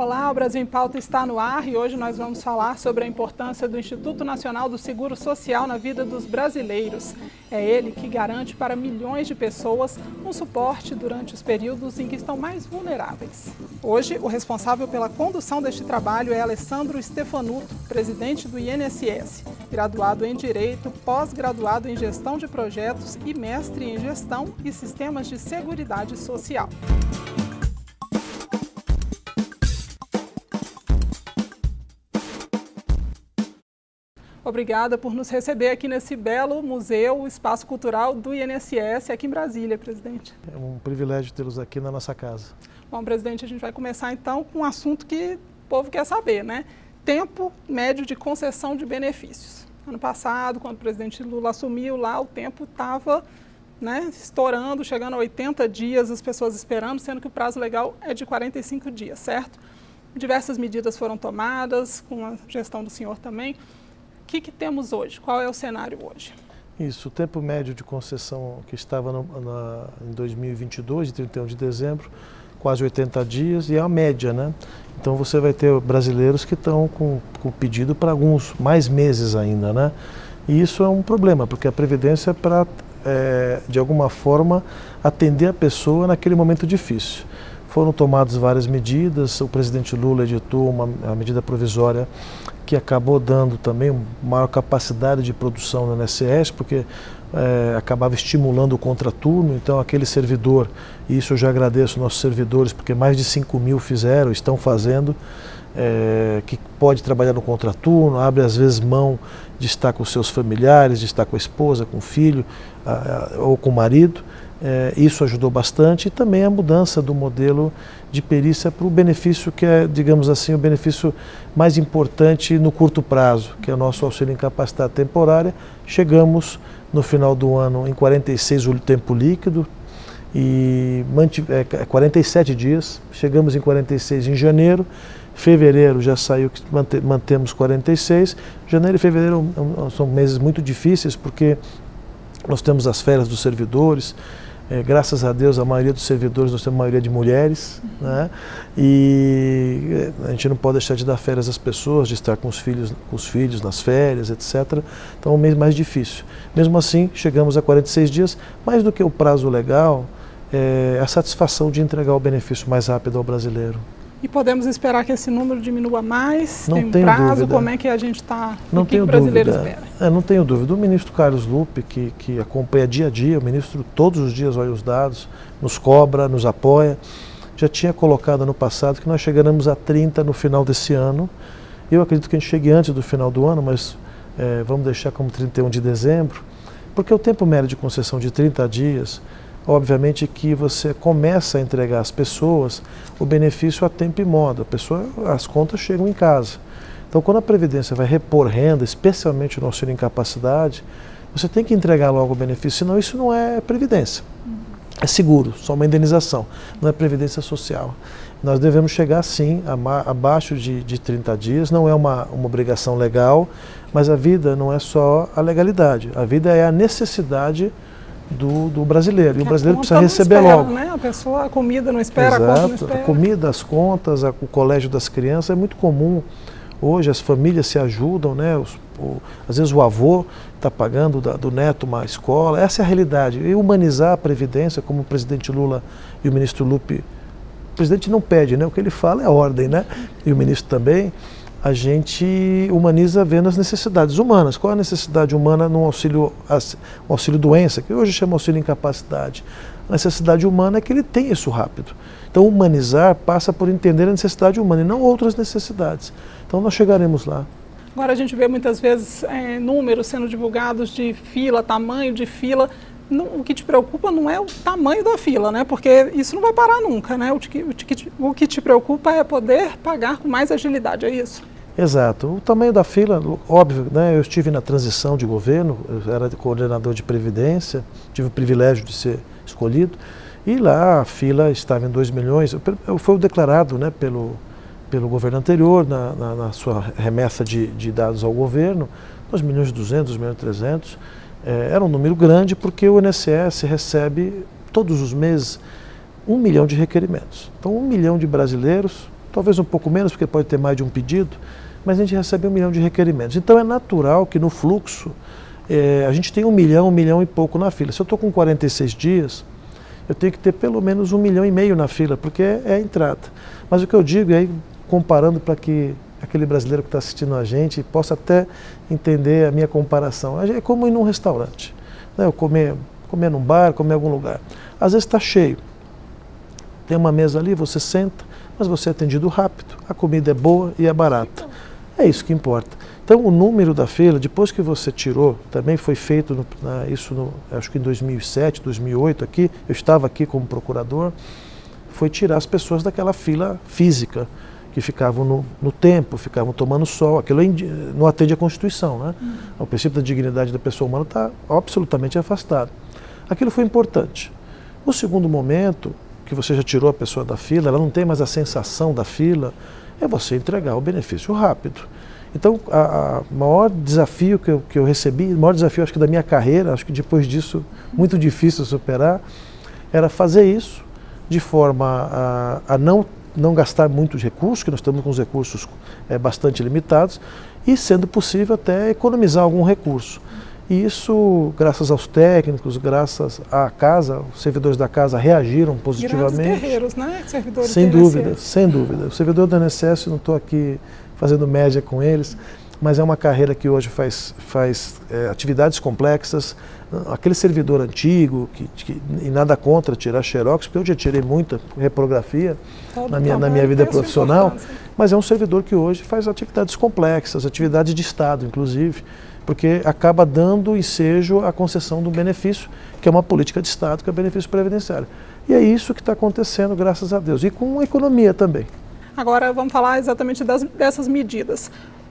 Olá, o Brasil em Pauta está no ar e hoje nós vamos falar sobre a importância do Instituto Nacional do Seguro Social na vida dos brasileiros. É ele que garante para milhões de pessoas um suporte durante os períodos em que estão mais vulneráveis. Hoje, o responsável pela condução deste trabalho é Alessandro Stefanuto, presidente do INSS, graduado em Direito, pós-graduado em Gestão de Projetos e mestre em Gestão e Sistemas de Seguridade Social. Obrigada por nos receber aqui nesse belo museu, o Espaço Cultural do INSS, aqui em Brasília, presidente. É um privilégio tê-los aqui na nossa casa. Bom, presidente, a gente vai começar então com um assunto que o povo quer saber, né? Tempo médio de concessão de benefícios. Ano passado, quando o presidente Lula assumiu lá, o tempo estava estourando, chegando a 80 dias, as pessoas esperando, sendo que o prazo legal é de 45 dias, certo? Diversas medidas foram tomadas, com a gestão do senhor também. O que temos hoje? Qual é o cenário hoje? Isso, o tempo médio de concessão que estava em 2022, de 31 de dezembro, quase 80 dias, e é a média, né? Então você vai ter brasileiros que estão com pedido para alguns mais meses ainda, né? E isso é um problema, porque a Previdência é para, de alguma forma, atender a pessoa naquele momento difícil. Foram tomadas várias medidas, o presidente Lula editou uma medida provisória que acabou dando também maior capacidade de produção no INSS, porque acabava estimulando o contraturno, então aquele servidor, e isso eu já agradeço aos nossos servidores, porque mais de 5 mil estão fazendo, que pode trabalhar no contraturno, abre às vezes mão de estar com seus familiares, de estar com a esposa, com o filho ou com o marido. Isso ajudou bastante, e também a mudança do modelo de perícia para o benefício que é, digamos assim, o benefício mais importante no curto prazo, que é o nosso auxílio incapacidade temporária. Chegamos no final do ano em 46 o tempo líquido, e 47 dias, chegamos em 46 em janeiro, fevereiro já saiu que mantemos 46, janeiro e fevereiro são meses muito difíceis, porque nós temos as férias dos servidores. Graças a Deus, a maioria dos servidores, nós temos a maioria de mulheres, né? E a gente não pode deixar de dar férias às pessoas, de estar com os filhos nas férias, etc. Então é um mês mais difícil. Mesmo assim, chegamos a 46 dias, mais do que o prazo legal, é a satisfação de entregar o benefício mais rápido ao brasileiro. E podemos esperar que esse número diminua mais? Não tem um tenho prazo? Dúvida. Como é que a gente está? Não o que o tenho brasileiro dúvida. espera? Não tenho dúvida. O ministro Carlos Lupe, que acompanha dia a dia, o ministro todos os dias olha os dados, nos cobra, nos apoia, já tinha colocado no passado que nós chegaremos a 30 no final desse ano. Eu acredito que a gente chegue antes do final do ano, mas vamos deixar como 31 de dezembro, porque o tempo médio de concessão de 30 dias, obviamente que você começa a entregar às pessoas o benefício a tempo e modo. As contas chegam em casa. Então, quando a Previdência vai repor renda, especialmente no auxílio incapacidade, você tem que entregar logo o benefício, senão isso não é Previdência. É seguro, só uma indenização, não é Previdência Social. Nós devemos chegar, sim, abaixo de 30 dias, não é uma obrigação legal, mas a vida não é só a legalidade, a vida é a necessidade do brasileiro, e o brasileiro precisa receber espera, logo. Né? A comida não espera, Exato. a conta não espera. A comida, as contas, o colégio das crianças, é muito comum. Hoje as famílias se ajudam, né? Às vezes o avô está pagando do neto uma escola, essa é a realidade. E humanizar a Previdência, como o presidente Lula e o ministro Lupe, o presidente não pede, né? O que ele fala é ordem, né? E o ministro também. A gente humaniza vendo as necessidades humanas. Qual a necessidade humana no auxílio doença, que hoje chama auxílio incapacidade? A necessidade humana é que ele tem isso rápido. Então humanizar passa por entender a necessidade humana e não outras necessidades. Então nós chegaremos lá. Agora a gente vê muitas vezes números sendo divulgados de fila, tamanho de fila. O que te preocupa não é o tamanho da fila, né? Porque isso não vai parar nunca, né? O que te preocupa é poder pagar com mais agilidade, é isso? Exato. O tamanho da fila, óbvio, né? Eu estive na transição de governo, eu era coordenador de Previdência, tive o privilégio de ser escolhido, e lá a fila estava em 2 milhões, foi o declarado, né, pelo governo anterior, na sua remessa de dados ao governo, 2 milhões e 200, 2 milhões e 300, era um número grande porque o INSS recebe todos os meses 1 milhão de requerimentos. Então 1 milhão de brasileiros talvez um pouco menos, porque pode ter mais de um pedido, mas a gente recebe 1 milhão de requerimentos. Então é natural que no fluxo a gente tem 1 milhão e pouco na fila. Se eu estou com 46 dias, eu tenho que ter pelo menos 1,5 milhão na fila, porque é a entrada. Mas o que eu digo, e aí comparando para que aquele brasileiro que está assistindo a gente possa até entender a minha comparação, é como ir num restaurante, né? Eu comer num bar, comer em algum lugar. Às vezes está cheio, tem uma mesa ali, você senta, mas você é atendido rápido, a comida é boa e é barata. É isso que importa. Então o número da fila, depois que você tirou, também foi feito acho que em 2007, 2008 aqui, eu estava aqui como procurador, foi tirar as pessoas daquela fila física, que ficavam no tempo, ficavam tomando sol. Aquilo não atende à Constituição, né? O princípio da dignidade da pessoa humana está absolutamente afastado. Aquilo foi importante. O segundo momento, que você já tirou a pessoa da fila, ela não tem mais a sensação da fila, é você entregar o benefício rápido. Então, o maior desafio que eu recebi, o maior desafio acho que da minha carreira, acho que depois disso, muito difícil superar, era fazer isso de forma a não gastar muitos recursos, que nós estamos com os recursos bastante limitados, e, sendo possível, até economizar algum recurso. E isso, graças aos técnicos, graças à casa, os servidores da casa reagiram positivamente. Grandes guerreiros, né? Servidores sem do dúvida, INSS. sem dúvida. O servidor do INSS, não estou aqui fazendo média com eles, mas é uma carreira que hoje faz atividades complexas. Aquele servidor antigo, e nada contra tirar xerox, porque eu já tirei muita reprografia na minha vida profissional, mas é um servidor que hoje faz atividades complexas, atividades de Estado, inclusive, porque acaba dando ensejo à concessão do benefício, que é uma política de Estado, que é o benefício previdenciário. E é isso que está acontecendo, graças a Deus, e com a economia também. Agora vamos falar exatamente dessas medidas.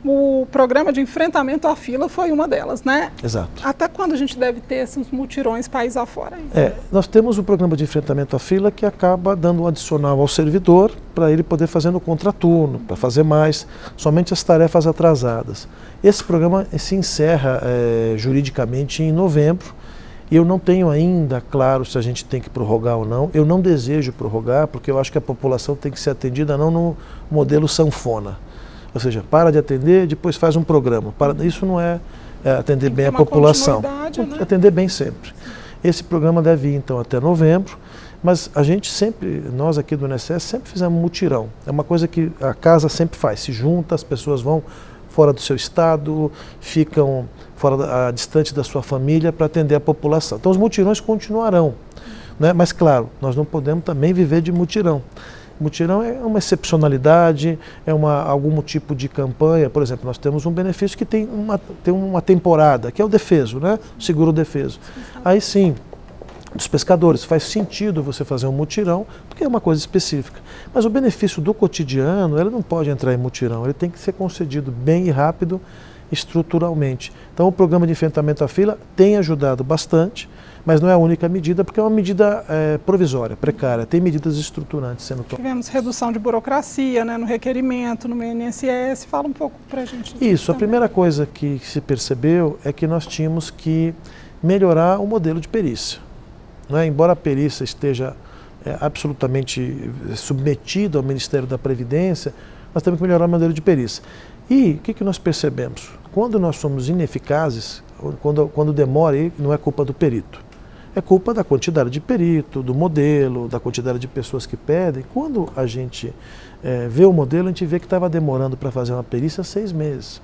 O programa de enfrentamento à fila foi uma delas, né? Exato. Até quando a gente deve ter esses mutirões país afora? Nós temos o programa de enfrentamento à fila que acaba dando um adicional ao servidor para ele poder fazer no contraturno, para fazer mais, somente as tarefas atrasadas. Esse programa se encerra juridicamente em novembro. E eu não tenho ainda claro se a gente tem que prorrogar ou não. Eu não desejo prorrogar, porque eu acho que a população tem que ser atendida não no modelo sanfona. Ou seja, para de atender, depois faz um programa. Isso não é atender bem a população. Né? Atender bem sempre. Esse programa deve ir, então, até novembro, mas a gente sempre, nós aqui do INSS, sempre fizemos mutirão. É uma coisa que a casa sempre faz, se junta, as pessoas vão fora do seu estado, ficam distante da sua família para atender a população. Então os mutirões continuarão, né? Mas claro, nós não podemos também viver de mutirão. Mutirão é uma excepcionalidade, algum tipo de campanha. Por exemplo, nós temos um benefício que tem uma temporada, que é o defeso, né? O seguro defeso. Aí sim, dos pescadores, faz sentido você fazer um mutirão, porque é uma coisa específica. Mas o benefício do cotidiano, ele não pode entrar em mutirão, ele tem que ser concedido bem e rápido, estruturalmente. Então o programa de enfrentamento à fila tem ajudado bastante, mas não é a única medida, porque é uma medida provisória, precária, tem medidas estruturantes sendo tomadas. Tivemos redução de burocracia, né, no requerimento, no INSS, fala um pouco para a gente. Isso, a primeira coisa que se percebeu é que nós tínhamos que melhorar o modelo de perícia. Né? Embora a perícia esteja absolutamente submetida ao Ministério da Previdência, nós temos que melhorar o modelo de perícia. E o que nós percebemos? Quando nós somos ineficazes, quando demora, não é culpa do perito. É culpa da quantidade de perito, do modelo, da quantidade de pessoas que pedem. Quando a gente vê o modelo, a gente vê que estava demorando para fazer uma perícia 6 meses.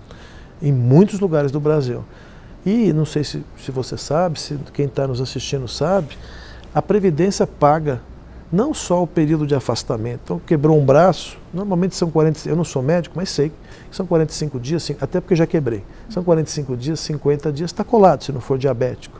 Em muitos lugares do Brasil. E não sei se você sabe, se quem está nos assistindo sabe, a Previdência paga não só o período de afastamento. Então, quebrou um braço, normalmente são 45, eu não sou médico, mas sei que são 45 dias, até porque já quebrei. São 45 dias, 50 dias, está colado se não for diabético.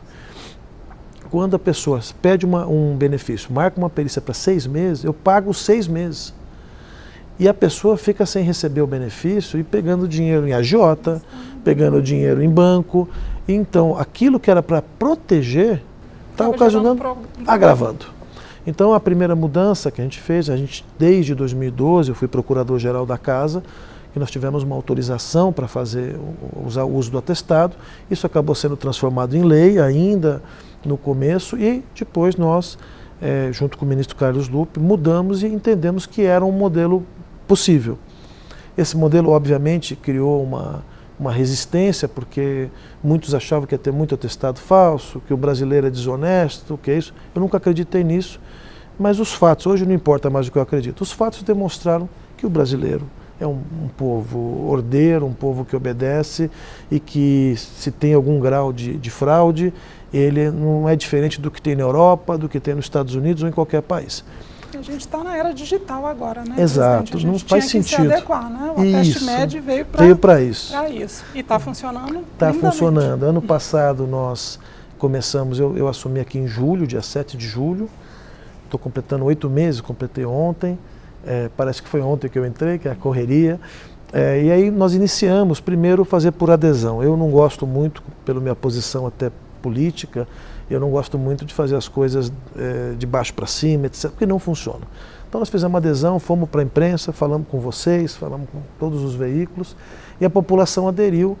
Quando a pessoa pede um benefício, marca uma perícia para 6 meses, eu pago 6 meses. E a pessoa fica sem receber o benefício e pegando dinheiro em agiota, pegando dinheiro em banco. Então, aquilo que era para proteger, está ocasionando, agravando. Então, a primeira mudança que a gente fez, desde 2012, eu fui procurador-geral da Casa, que nós tivemos uma autorização para usar o uso do atestado. Isso acabou sendo transformado em lei ainda no começo e depois nós, junto com o ministro Carlos Lupe, mudamos e entendemos que era um modelo possível. Esse modelo, obviamente, criou uma resistência, porque muitos achavam que ia ter muito atestado falso, que o brasileiro é desonesto, que é isso. Eu nunca acreditei nisso, mas os fatos, hoje não importa mais o que eu acredito, os fatos demonstraram que o brasileiro é um povo ordeiro, um povo que obedece e que, se tem algum grau de fraude, ele não é diferente do que tem na Europa, do que tem nos Estados Unidos ou em qualquer país. A gente está na era digital agora, né? Exato, não faz sentido. Se adequar, né? O TestMed veio para isso. E está funcionando. Está funcionando. Ano passado nós começamos, eu assumi aqui em julho, dia 7 de julho. Estou completando 8 meses, completei ontem. Parece que foi ontem que eu entrei, que é a correria. E aí nós iniciamos, primeiro, fazer por adesão. Eu não gosto muito, pela minha posição até política, eu não gosto muito de fazer as coisas de baixo para cima, etc., porque não funciona. Então nós fizemos uma adesão, fomos para a imprensa, falamos com vocês, falamos com todos os veículos, e a população aderiu.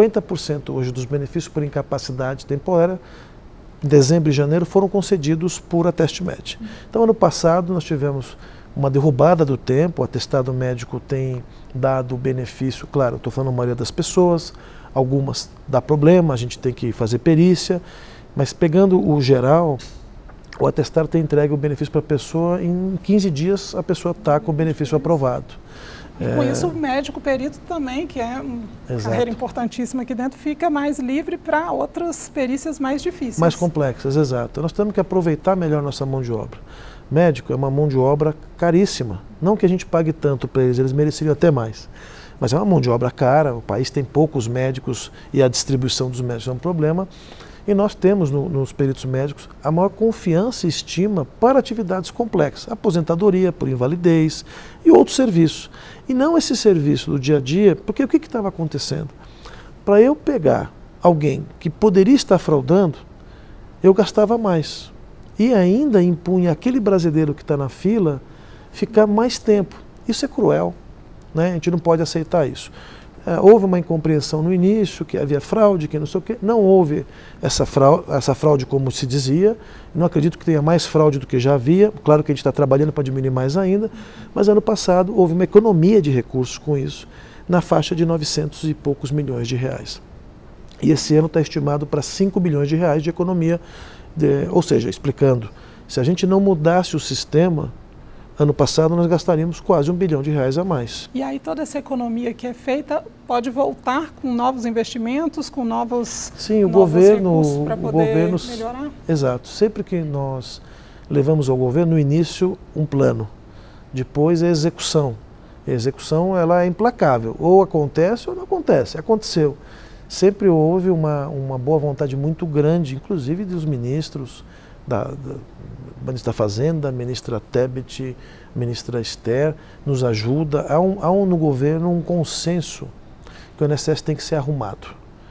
50% hoje dos benefícios por incapacidade temporária, em dezembro e janeiro, foram concedidos por a TestMed. Então, ano passado, nós tivemos uma derrubada do tempo, o atestado médico tem dado benefício, claro, estou falando a maioria das pessoas, algumas dá problema, a gente tem que fazer perícia, mas pegando o geral, o atestado tem entregue o benefício para a pessoa, em 15 dias a pessoa está com o benefício aprovado. E com isso o médico perito também, que é uma carreira importantíssima aqui dentro, fica mais livre para outras perícias mais difíceis. Mais complexas, exato. Nós temos que aproveitar melhor nossa mão de obra. Médico é uma mão de obra caríssima. Não que a gente pague tanto para eles, eles mereceriam até mais. Mas é uma mão de obra cara, o país tem poucos médicos e a distribuição dos médicos é um problema. E nós temos nos peritos médicos a maior confiança e estima para atividades complexas, aposentadoria por invalidez e outros serviços. E não esse serviço do dia a dia, porque o que estava acontecendo? Para eu pegar alguém que poderia estar fraudando, eu gastava mais. E ainda impunha aquele brasileiro que está na fila ficar mais tempo. Isso é cruel, né? A gente não pode aceitar isso. Houve uma incompreensão no início, que havia fraude, que não sei o quê. Não houve essa fraude como se dizia. Não acredito que tenha mais fraude do que já havia. Claro que a gente está trabalhando para diminuir mais ainda. Mas ano passado houve uma economia de recursos com isso, na faixa de 900 e poucos milhões de reais. E esse ano está estimado para 5 bilhões de reais de economia. Ou seja, explicando, se a gente não mudasse o sistema, ano passado nós gastaríamos quase 1 bilhão de reais a mais. E aí toda essa economia que é feita pode voltar com novos investimentos, com novos recursos para poder melhorar? Exato. Sempre que nós levamos ao governo, no início, um plano. Depois a execução. A execução ela é implacável. Ou acontece ou não acontece. Aconteceu. Sempre houve uma boa vontade muito grande, inclusive dos ministros, da ministra da Fazenda, ministra Tebet, ministra Esther, nos ajuda. Há no governo um consenso que o INSS tem que ser arrumado.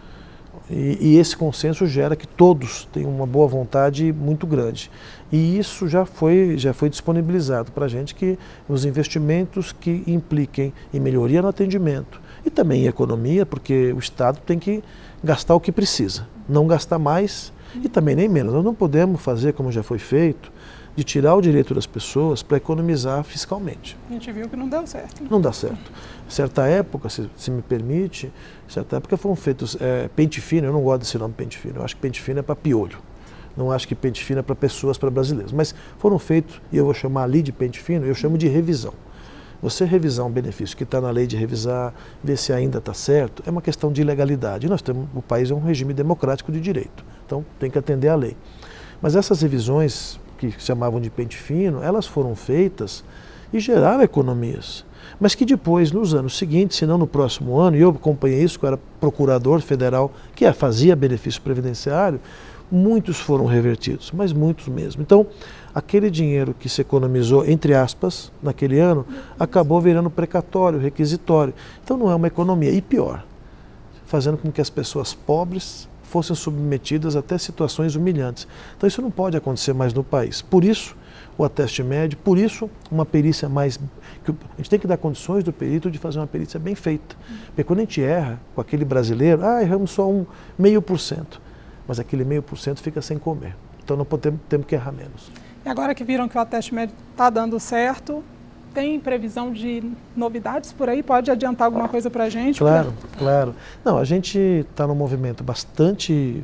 E esse consenso gera que todos têm uma boa vontade muito grande. E isso já foi disponibilizado para a gente, que os investimentos que impliquem em melhoria no atendimento e também em economia, porque o Estado tem que gastar o que precisa, não gastar mais e também nem menos. Nós não podemos fazer, como já foi feito, de tirar o direito das pessoas para economizar fiscalmente. A gente viu que não deu certo. Não dá certo. Certa época, se me permite, certa época foram feitos pente fino. Eu não gosto desse nome pente fino. Eu acho que pente fino é para piolho. Não acho que pente fino é para pessoas, para brasileiros. Mas foram feitos, e eu vou chamar ali de pente fino, eu chamo de revisão. Você revisar um benefício que está na lei de revisar, ver se ainda está certo, é uma questão de legalidade. O país é um regime democrático de direito, então tem que atender à lei. Mas essas revisões, que se chamavam de pente fino, elas foram feitas e geraram economias. Mas que depois, nos anos seguintes, se não no próximo ano, e eu acompanhei isso, que eu era procurador federal, que fazia benefício previdenciário, muitos foram revertidos, mas muitos mesmo. Então, aquele dinheiro que se economizou, entre aspas, naquele ano, acabou virando precatório, requisitório. Então não é uma economia. E pior, fazendo com que as pessoas pobres fossem submetidas até situações humilhantes. Então isso não pode acontecer mais no país. Por isso, o ateste médio, por isso, uma perícia mais... A gente tem que dar condições do perito de fazer uma perícia bem feita. Porque quando a gente erra com aquele brasileiro, erramos só 0,5%. Mas aquele 0,5% fica sem comer. Então não temos que errar menos. E agora que viram que o ateste médio está dando certo, tem previsão de novidades por aí? Pode adiantar alguma coisa para a gente? Claro, claro. Não, a gente está num movimento bastante,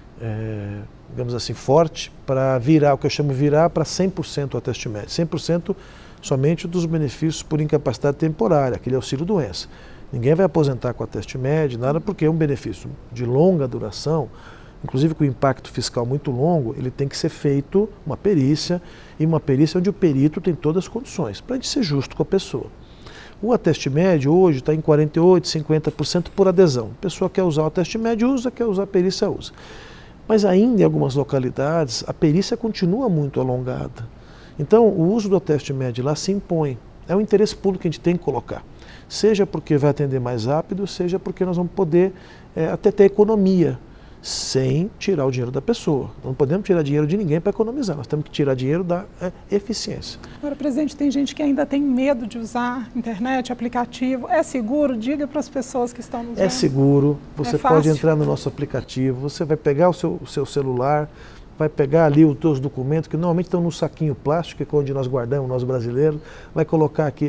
digamos assim, forte para virar, o que eu chamo de virar para 100% o Ateste Med. 100% somente dos benefícios por incapacidade temporária, aquele auxílio-doença. Ninguém vai aposentar com a Ateste Med, nada, porque é um benefício de longa duração, inclusive com impacto fiscal muito longo. Ele tem que ser feito uma perícia, e uma perícia onde o perito tem todas as condições, para a gente ser justo com a pessoa. O Ateste Med hoje está em 48%, 50% por adesão. A pessoa quer usar o Ateste Med, usa, quer usar a perícia, usa. Mas ainda em algumas localidades, a perícia continua muito alongada. Então, o uso do Ateste Med lá se impõe. É um interesse público que a gente tem que colocar. Seja porque vai atender mais rápido, seja porque nós vamos poder até ter economia, sem tirar o dinheiro da pessoa. Não podemos tirar dinheiro de ninguém para economizar, nós temos que tirar dinheiro da eficiência. Agora, presidente, tem gente que ainda tem medo de usar internet, aplicativo. É seguro? Diga para as pessoas que estão nos vendo. É seguro, você pode entrar no nosso aplicativo, você vai pegar o seu celular, vai pegar ali os seus documentos, que normalmente estão no saquinho plástico, que é onde nós guardamos, nós brasileiros, vai colocar aqui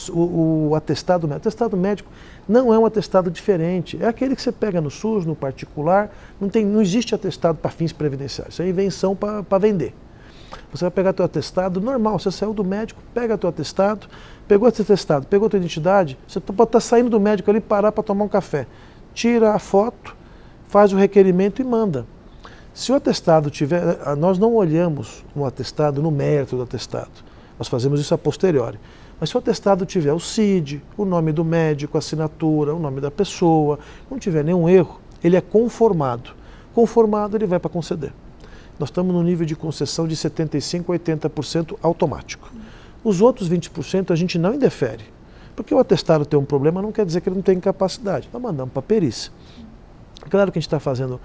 o atestado médico. O atestado médico não é um atestado diferente, é aquele que você pega no SUS, no particular, não existe atestado para fins previdenciários, isso é invenção para vender. Você vai pegar teu atestado normal, você saiu do médico, pega teu atestado, pegou esse atestado, pegou tua identidade, você pode estar saindo do médico ali, parar para tomar um café, tira a foto, faz o requerimento e manda. Se o atestado tiver, nós não olhamos no atestado, no mérito do atestado, nós fazemos isso a posteriori. Mas se o atestado tiver o CID, o nome do médico, a assinatura, o nome da pessoa, não tiver nenhum erro, ele é conformado. Conformado, ele vai para conceder. Nós estamos no nível de concessão de 75% a 80% automático. Os outros 20% a gente não indefere. Porque o atestado tem um problema não quer dizer que ele não tem capacidade. Nós mandamos para a perícia. Claro que a gente está fazendo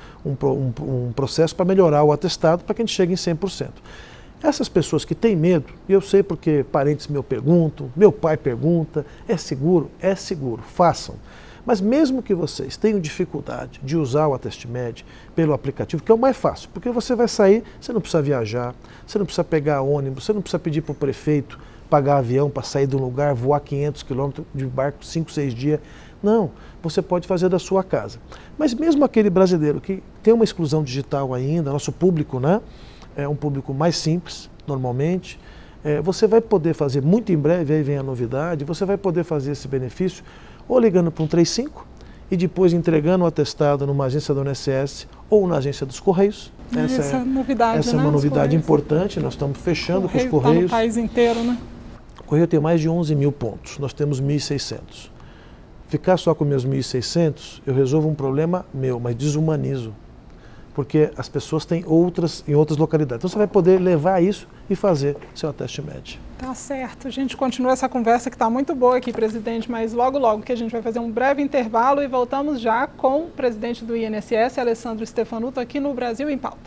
um processo para melhorar o atestado para que a gente chegue em 100%. Essas pessoas que têm medo, e eu sei porque parentes me perguntam, meu pai pergunta, é seguro? É seguro, façam. Mas mesmo que vocês tenham dificuldade de usar o Ateste Med pelo aplicativo, que é o mais fácil, porque você vai sair, você não precisa viajar, você não precisa pegar ônibus, você não precisa pedir para o prefeito pagar avião para sair de um lugar, voar 500 quilômetros de barco, 5, 6 dias. Não, você pode fazer da sua casa. Mas mesmo aquele brasileiro que tem uma exclusão digital ainda, nosso público, né, é um público mais simples, normalmente, você vai poder fazer muito em breve, aí vem a novidade, você vai poder fazer esse benefício ou ligando para um 35 e depois entregando o atestado numa agência do INSS ou na agência dos Correios. Essa é novidade, essa é uma novidade importante, nós estamos fechando com os Correios. Está no país inteiro, né? O Correio tem mais de 11 mil pontos, nós temos 1.600. Ficar só com meus 1.600, eu resolvo um problema meu, mas desumanizo. Porque as pessoas têm em outras localidades. Então você vai poder levar isso e fazer seu Ateste Med. Tá certo. A gente continua essa conversa que está muito boa aqui, presidente, mas logo que a gente vai fazer um breve intervalo e voltamos já com o presidente do INSS, Alessandro Stefanuto, aqui no Brasil em Pauta.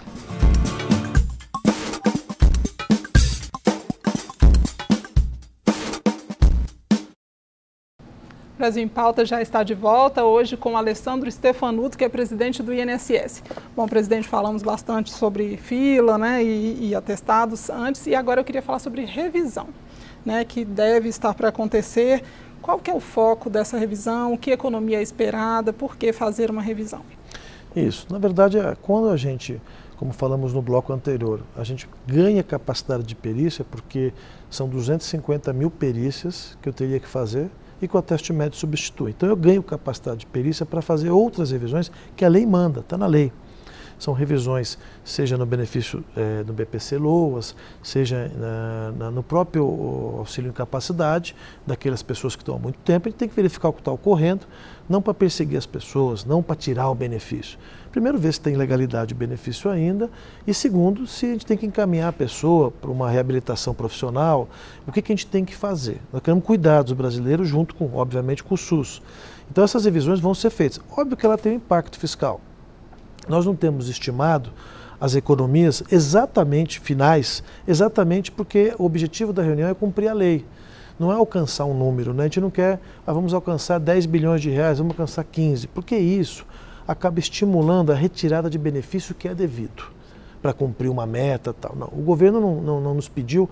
Brasil em Pauta já está de volta, hoje com Alessandro Stefanuto, que é presidente do INSS. Bom, presidente, falamos bastante sobre fila, né, e atestados antes, e agora eu queria falar sobre revisão, né, que deve estar para acontecer. Qual que é o foco dessa revisão? Que economia é esperada? Por que fazer uma revisão? Isso, na verdade, quando a gente, como falamos no bloco anterior, a gente ganha capacidade de perícia, porque são 250 mil perícias que eu teria que fazer, e que o Ateste Med substitui. Então eu ganho capacidade de perícia para fazer outras revisões que a lei manda, está na lei. São revisões, seja no benefício do BPC-Loas, seja no próprio auxílio incapacidade, daquelas pessoas que estão há muito tempo. A gente tem que verificar o que está ocorrendo, não para perseguir as pessoas, não para tirar o benefício. Primeiro, ver se tem legalidade o benefício ainda, e segundo, se a gente tem que encaminhar a pessoa para uma reabilitação profissional, o que a gente tem que fazer. Nós queremos cuidar dos brasileiros junto com, obviamente, com o SUS. Então essas revisões vão ser feitas. Óbvio que ela tem um impacto fiscal. Nós não temos estimado as economias exatamente finais, exatamente porque o objetivo da reunião é cumprir a lei. Não é alcançar um número, né? A gente não quer, vamos alcançar 10 bilhões de reais, vamos alcançar 15, porque isso acaba estimulando a retirada de benefício que é devido para cumprir uma meta e tal. Não, o governo não nos pediu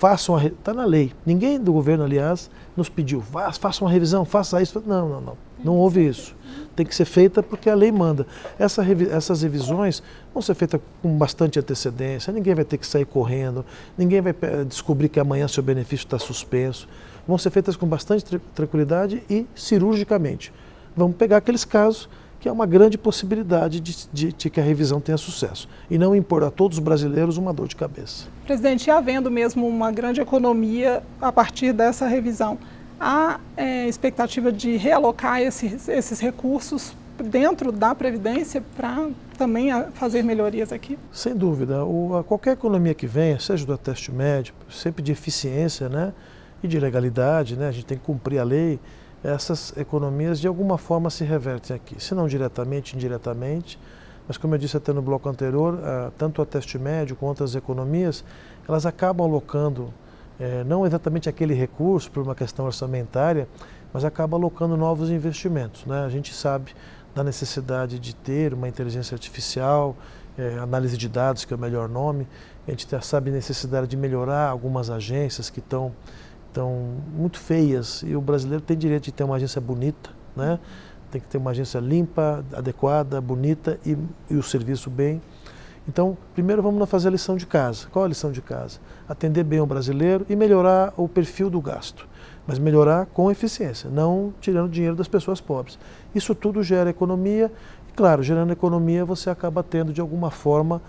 está na lei. Ninguém do governo, aliás, nos pediu, faça uma revisão, faça isso. Não houve isso. Tem que ser feita porque a lei manda. Essas revisões vão ser feitas com bastante antecedência, ninguém vai ter que sair correndo, ninguém vai descobrir que amanhã seu benefício está suspenso. Vão ser feitas com bastante tranquilidade e cirurgicamente. Vamos pegar aqueles casos que é uma grande possibilidade de que a revisão tenha sucesso e não impor a todos os brasileiros uma dor de cabeça. Presidente, e havendo mesmo uma grande economia a partir dessa revisão, há expectativa de realocar esses recursos dentro da Previdência para também fazer melhorias aqui? Sem dúvida. Qualquer economia que venha, seja do teste médio, sempre de eficiência, né, e de legalidade, né, a gente tem que cumprir a lei, essas economias de alguma forma se revertem aqui, se não diretamente, indiretamente, mas como eu disse até no bloco anterior, tanto a teste médio quanto as economias, elas acabam alocando, não exatamente aquele recurso por uma questão orçamentária, mas acabam alocando novos investimentos, né? A gente sabe da necessidade de ter uma inteligência artificial, análise de dados, que é o melhor nome, a gente sabe a necessidade de melhorar algumas agências que estão muito feias, e o brasileiro tem direito de ter uma agência bonita, né? Tem que ter uma agência limpa, adequada, bonita e o serviço bem. Então, primeiro vamos fazer a lição de casa. Qual a lição de casa? Atender bem o brasileiro e melhorar o perfil do gasto, mas melhorar com eficiência, não tirando dinheiro das pessoas pobres. Isso tudo gera economia e, claro, gerando economia você acaba tendo de alguma forma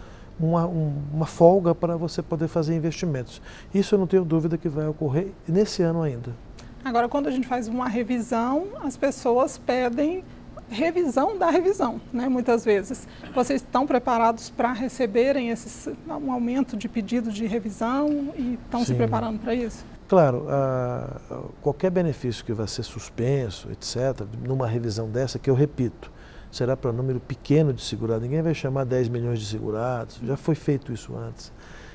uma folga para você poder fazer investimentos. Isso eu não tenho dúvida que vai ocorrer nesse ano ainda. Agora, quando a gente faz uma revisão, as pessoas pedem revisão da revisão, né, muitas vezes. Vocês estão preparados para receberem um aumento de pedido de revisão e estão se preparando para isso? Claro, qualquer benefício que vai ser suspenso, etc., numa revisão dessa, que eu repito, será para um número pequeno de segurados, ninguém vai chamar 10 milhões de segurados, já foi feito isso antes.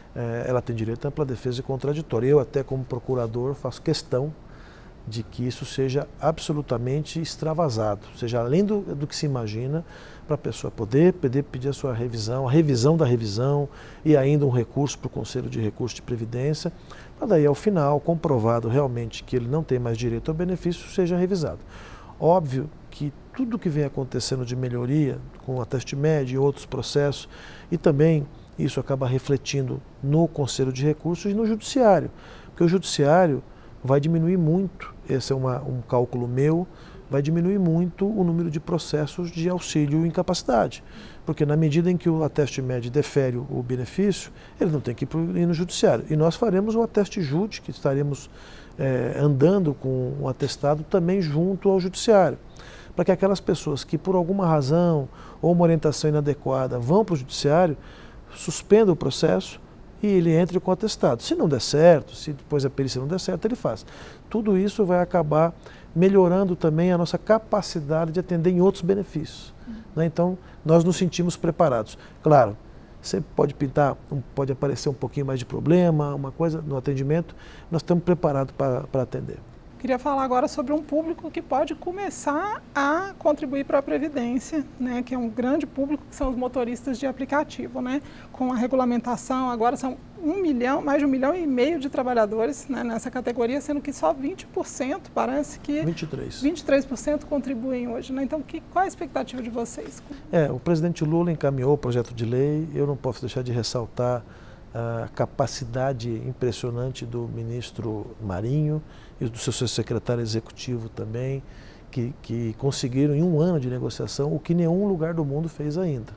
Ela tem direito à ampla defesa e contraditória. Eu, até como procurador, faço questão de que isso seja absolutamente extravasado, seja além do que se imagina, para a pessoa poder pedir a sua revisão, a revisão da revisão e ainda um recurso para o Conselho de Recursos de Previdência, para daí ao final, comprovado realmente que ele não tem mais direito ao benefício, seja revisado. Óbvio que tudo que vem acontecendo de melhoria com a teste médio e outros processos, e também isso acaba refletindo no Conselho de Recursos e no Judiciário, porque o Judiciário vai diminuir muito, esse é um cálculo meu, vai diminuir muito o número de processos de auxílio incapacidade, porque na medida em que o ateste médio defere o benefício, ele não tem que ir no Judiciário. E nós faremos o ateste júdice, que estaremos andando com o atestado também junto ao Judiciário, para que aquelas pessoas que por alguma razão ou uma orientação inadequada vão para o Judiciário, suspendam o processo e ele entre com o atestado. Se não der certo, se depois a perícia não der certo, ele faz. Tudo isso vai acabar melhorando também a nossa capacidade de atender em outros benefícios, né? Então, nós nos sentimos preparados. Claro, sempre pode aparecer um pouquinho mais de problema, uma coisa no atendimento, nós estamos preparados para atender. Queria falar agora sobre um público que pode começar a contribuir para a Previdência, né, que é um grande público, que são os motoristas de aplicativo, né? Com a regulamentação, agora são mais de 1,5 milhão de trabalhadores, né, nessa categoria, sendo que só 20%, parece que 23% contribuem hoje, né? Então, qual é a expectativa de vocês? O presidente Lula encaminhou o projeto de lei, eu não posso deixar de ressaltar a capacidade impressionante do ministro Marinho e do seu secretário executivo também, que conseguiram em um ano de negociação o que nenhum lugar do mundo fez ainda.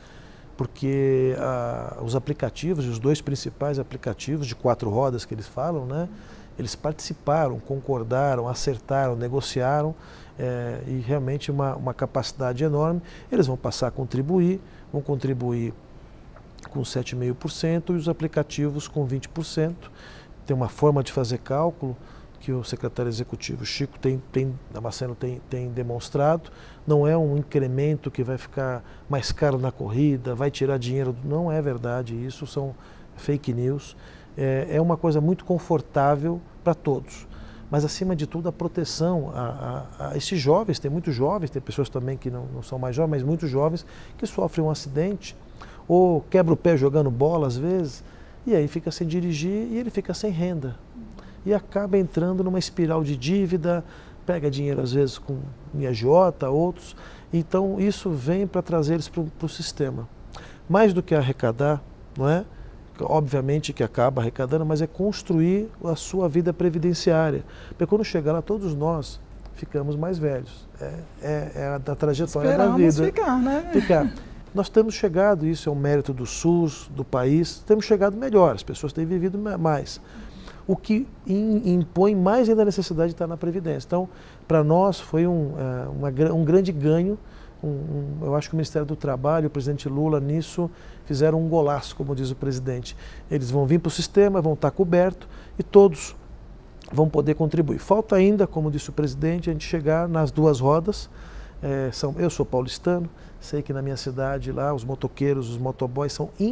Porque os aplicativos, os dois principais aplicativos de 4 rodas que eles falam, né, eles participaram, concordaram, acertaram, negociaram, e realmente uma capacidade enorme. Eles vão passar a contribuir, vão contribuir com 7,5% e os aplicativos com 20%. Tem uma forma de fazer cálculo que o secretário executivo Chico Damasceno tem demonstrado. Não é um incremento que vai ficar mais caro na corrida, vai tirar dinheiro. Não é verdade, isso são fake news. É uma coisa muito confortável para todos. Mas, acima de tudo, a proteção a esses jovens. Tem muitos jovens, tem pessoas também que não são mais jovens, mas muitos jovens que sofrem um acidente ou quebra o pé jogando bola às vezes, e aí fica sem dirigir e ele fica sem renda. E acaba entrando numa espiral de dívida, pega dinheiro às vezes com agiota, outros. Então isso vem para trazer eles para o sistema. Mais do que arrecadar, não é? Obviamente que acaba arrecadando, mas é construir a sua vida previdenciária. Porque quando chegar lá, todos nós ficamos mais velhos. É a trajetória Esperamos da vida. Ficar, né? Ficar. Nós temos chegado, isso é um mérito do SUS, do país, temos chegado melhor, as pessoas têm vivido mais. O que impõe mais ainda a necessidade de estar na Previdência. Então, para nós foi um grande ganho. Eu acho que o Ministério do Trabalho, o presidente Lula, nisso fizeram um golaço, como diz o presidente. Eles vão vir para o sistema, vão estar cobertos e todos vão poder contribuir. Falta ainda, como disse o presidente, a gente chegar nas duas rodas. Eu sou paulistano, sei que na minha cidade lá os motoqueiros, os motoboys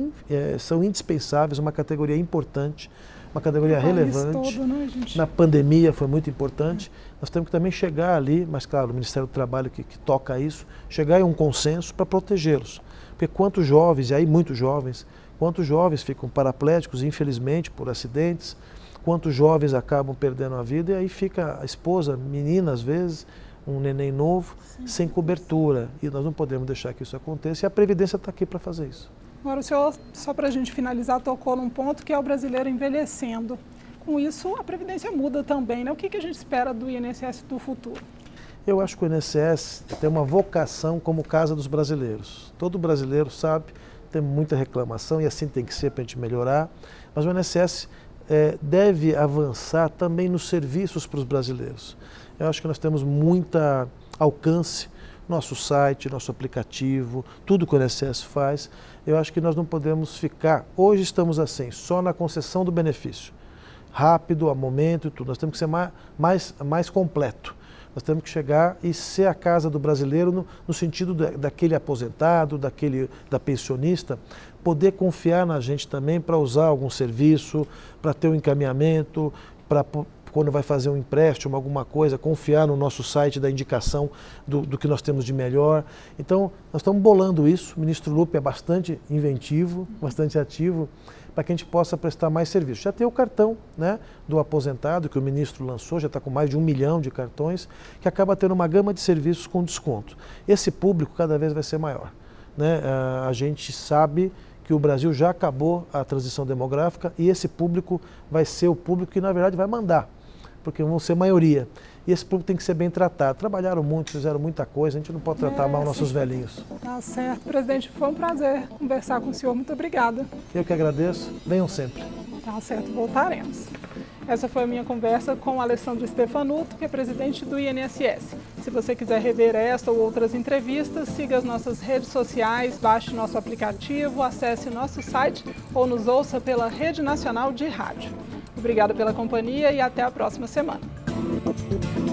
são indispensáveis, uma categoria importante, uma categoria relevante. Todo, né, gente? Na pandemia foi muito importante. Nós temos que também chegar ali, mas claro, o Ministério do Trabalho que toca isso, chegar em um consenso para protegê-los. Porque quantos jovens, e aí muitos jovens ficam paraplégicos, infelizmente, por acidentes, quantos jovens acabam perdendo a vida e aí fica a esposa, menina às vezes, um neném novo, sem cobertura. E nós não podemos deixar que isso aconteça e a Previdência está aqui para fazer isso. Agora o senhor, só para a gente finalizar, tocou num ponto que é o brasileiro envelhecendo. Com isso, a Previdência muda também, né? O que a gente espera do INSS do futuro? Eu acho que o INSS tem uma vocação como casa dos brasileiros. Todo brasileiro sabe, tem muita reclamação e assim tem que ser para a gente melhorar, mas o INSS deve avançar também nos serviços para os brasileiros. Eu acho que nós temos muita alcance, nosso site, nosso aplicativo, tudo que o INSS faz. Eu acho que nós não podemos ficar, hoje estamos assim, só na concessão do benefício. Rápido, a momento e tudo. Nós temos que ser mais completo. Nós temos que chegar e ser a casa do brasileiro no sentido daquele aposentado, da pensionista, poder confiar na gente também para usar algum serviço, para ter um encaminhamento, para quando vai fazer um empréstimo, alguma coisa, confiar no nosso site da indicação do que nós temos de melhor. Então, nós estamos bolando isso. O ministro Lupe é bastante inventivo, bastante ativo, para que a gente possa prestar mais serviço. Já tem o cartão, né, do aposentado, que o ministro lançou, já está com mais de 1 milhão de cartões, que acaba tendo uma gama de serviços com desconto. Esse público cada vez vai ser maior, né? A gente sabe que o Brasil já acabou a transição demográfica e esse público vai ser o público que, na verdade, vai mandar, porque vão ser maioria. E esse público tem que ser bem tratado. Trabalharam muito, fizeram muita coisa, a gente não pode tratar mal nossos velhinhos. Tá certo. Presidente, foi um prazer conversar com o senhor. Muito obrigada. Eu que agradeço. Venham sempre. Tá certo, voltaremos. Essa foi a minha conversa com o Alessandro Stefanuto, que é presidente do INSS. Se você quiser rever esta ou outras entrevistas, siga as nossas redes sociais, baixe nosso aplicativo, acesse nosso site ou nos ouça pela Rede Nacional de Rádio. Obrigada pela companhia e até a próxima semana.